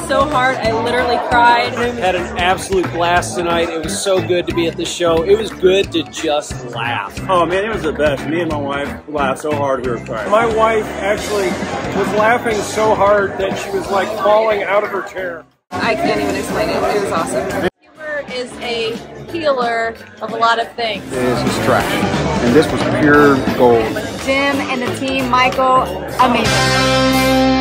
so hard. I literally cried. Had an absolute blast tonight. It was so good to be at the show. It was good to just laugh. Oh man, it was the best. Me and my wife laughed so hard we were crying. My wife actually was laughing so hard that she was like falling out of her chair. I can't even explain it. It was awesome. Humor is a healer of a lot of things. Is trash, and this was pure gold. Jim and the team, Michael, amazing.